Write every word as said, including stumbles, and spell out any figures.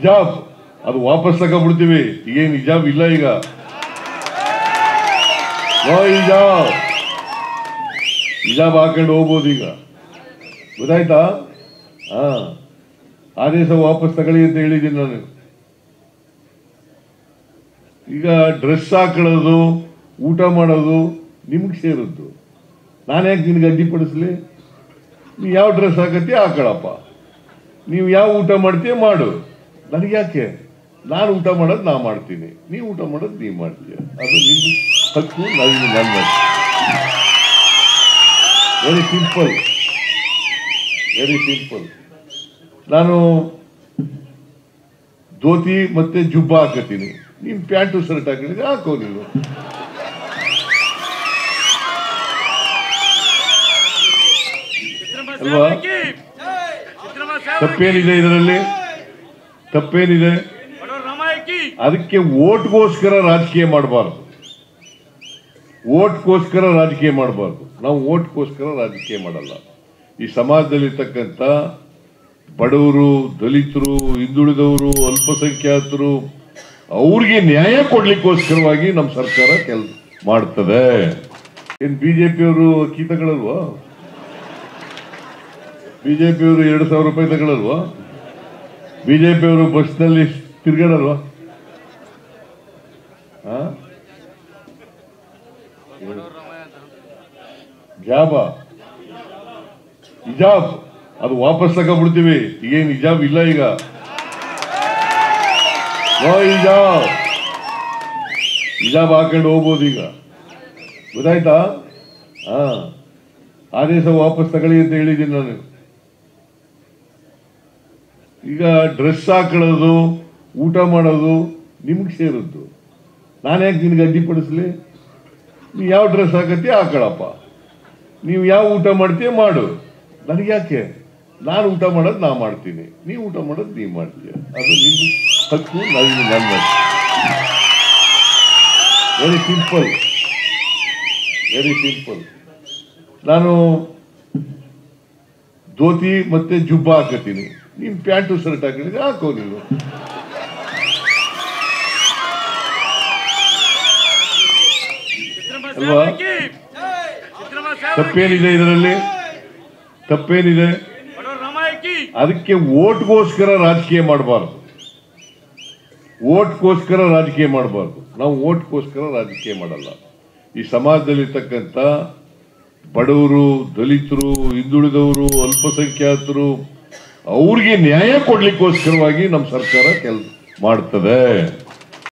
ಹಿಜಾಬ್ ಅದು ವಾಪಸ್ ತಗೊಂಡ್ಬಿಡ್ತೀವಿ. ಈಗೇನು ಹಿಜಾಬ್ ಇಲ್ಲ, ಈಗ ನೋ ಹಿಜಾಬ್. ಹಿಜಾಬ್ ಹಾಕೊಂಡು ಹೋಗ್ಬೋದು ಈಗ, ಗೊತ್ತಾಯ್ತಾ? ಹಾ, ಆದೇಶ ವಾಪಸ್ ತಗೊಳ್ಳಿ ಅಂತ ಹೇಳಿದ್ದೀನಿ ನಾನು. ಈಗ ಡ್ರೆಸ್ ಹಾಕೊಳ್ಳೋದು, ಊಟ ಮಾಡೋದು ನಿಮ್ಗೆ ಸೇರಿದ್ದು. ನಾನು ಯಾಕೆ ನಿನ್ಗೆ ಅಡ್ಡಿಪಡಿಸ್ಲಿ? ನೀವು ಯಾವ ಡ್ರೆಸ್ ಹಾಕತ್ತೀಯ ಹಾಕೊಳ್ಳಪ್ಪ, ನೀವು ಯಾವ ಊಟ ಮಾಡ್ತೀಯ ಮಾಡು, ನನಗೆ ಯಾಕೆ? ನಾನು ಊಟ ಮಾಡೋದು ನಾ ಮಾಡ್ತೀನಿ, ನೀವು ಊಟ ಮಾಡೋದು ನೀವು ಮಾಡ್ತೀಯ, ಅದು ನಿನ್ನ ಹಕ್ಕು, ನಾನು ನನ್ನ. Very simple, very simple. ನಾನು ಧೋತಿ ಮತ್ತೆ ಜುಬ್ಬ ಹಾಕತ್ತೀನಿ, ನೀನು ಪ್ಯಾಂಟು ಶರ್ಟ್ ಹಾಕಿದ್ರೆ ಹಾಕೋ ನೀನು. ಅಲ್ವಾ? ತಪ್ಪೇನಿದೆ ಇದರಲ್ಲಿ? ತಪ್ಪೇನಿದೆ? ಅದಕ್ಕೆ ಓಟ್ಗೋಸ್ಕರ ರಾಜಕೀಯ ಮಾಡಬಾರ್ದು, ಓಟ್ಗೋಸ್ಕರ ರಾಜಕೀಯ ಮಾಡಬಾರ್ದು. ನಾವು ಓಟ್ಗೋಸ್ಕರ ರಾಜಕೀಯ ಮಾಡಲ್ಲ. ಈ ಸಮಾಜದಲ್ಲಿರ್ತಕ್ಕಂಥ ಬಡವರು, ದಲಿತರು, ಹಿಂದುಳಿದವರು, ಅಲ್ಪಸಂಖ್ಯಾತರು ಅವ್ರಿಗೆ ನ್ಯಾಯ ಕೊಡ್ಲಿಕ್ಕೋಸ್ಕರವಾಗಿ ನಮ್ಮ ಸರ್ಕಾರ ಕೆಲಸ ಮಾಡ್ತದೆ. ಏನ್ ಬಿಜೆಪಿಯವರು ಅಕ್ಕಿ ತಗೊಳ್ಳಲ್ವಾ? ಬಿಜೆಪಿಯವರು ಎರಡು ಸಾವಿರ ರೂಪಾಯಿ ತಗೊಳ್ಳಲ್ವಾ? ಬಿಜೆಪಿಯವರು ಬಸ್ನಲ್ಲಿ ತಿರ್ಗಾಡಲ್ವಾ? ಜಾಬ ಹಿಜಾಬ್ ಅದು ವಾಪಸ್ ತಗೊಂಡ್ಬಿಡ್ತೀವಿ. ಈಗೇನು ಹಿಜಾಬ್ ಇಲ್ಲ, ಈಗ ನೋ ಹಿಜಾಬ್. ಹಿಜಾಬ್ ಹಾಕೊಂಡು ಹೋಗ್ಬೋದು ಈಗ, ಗೊತ್ತಾಯ್ತಾ? ಹಾ, ಆದೇಶ ವಾಪಸ್ ತಗೊಳ್ಳಿ ಅಂತ ಹೇಳಿದ್ದೀನಿ ನಾನು. ಈಗ ಡ್ರೆಸ್ ಹಾಕೊಳ್ಳೋದು, ಊಟ ಮಾಡೋದು ನಿಮ್ಗೆ ಸೇರಿದ್ದು. ನಾನು ಯಾಕೆ ನಿನ್ಗೆ ಅಡ್ಡಿಪಡಿಸ್ಲಿ? ನೀವು ಯಾವ ಡ್ರೆಸ್ ಹಾಕತ್ತೀಯ ಹಾಕೊಳ್ಳಪ್ಪ, ನೀವು ಯಾವ ಊಟ ಮಾಡ್ತೀಯ ಮಾಡು, ನನಗೆ ಯಾಕೆ? ನಾನು ಊಟ ಮಾಡೋದು ನಾ ಮಾಡ್ತೀನಿ, ನೀವು ಊಟ ಮಾಡೋದು ನೀವು ಮಾಡ್ತೀಯ, ಅದು ನಿನ್ನ ಹಕ್ಕು, ನಾನು ನನ್ನ. Very simple, very simple. ನಾನು ಧೋತಿ ಮತ್ತೆ ಜುಬ್ಬ ಹಾಕತ್ತೀನಿ, ನೀನು ಪ್ಯಾಂಟು ಶರ್ಟ್ ಹಾಕಿದ್ರೆ ಹಾಕೋ ನೀನು. ಅಲ್ವಾ? ತಪ್ಪೇನಿದೆ ಇದರಲ್ಲಿ? ತಪ್ಪೇನಿದೆ? ಅದಕ್ಕೆ ಓಟ್ಗೋಸ್ಕರ ರಾಜಕೀಯ ಮಾಡಬಾರ್ದು, ಓಟ್ಗೋಸ್ಕರ ರಾಜಕೀಯ ಮಾಡಬಾರ್ದು. ನಾವು ಓಟ್ಗೋಸ್ಕರ ರಾಜಕೀಯ ಮಾಡಲ್ಲ. ಈ ಸಮಾಜದಲ್ಲಿರ್ತಕ್ಕಂಥ ಬಡವರು, ದಲಿತರು, ಹಿಂದುಳಿದವರು, ಅಲ್ಪಸಂಖ್ಯಾತರು ಅವ್ರಿಗೆ ನ್ಯಾಯ ಕೊಡ್ಲಿಕ್ಕೋಸ್ಕರವಾಗಿ ನಮ್ಮ ಸರ್ಕಾರ ಕೆಲಸ ಮಾಡ್ತದೆ.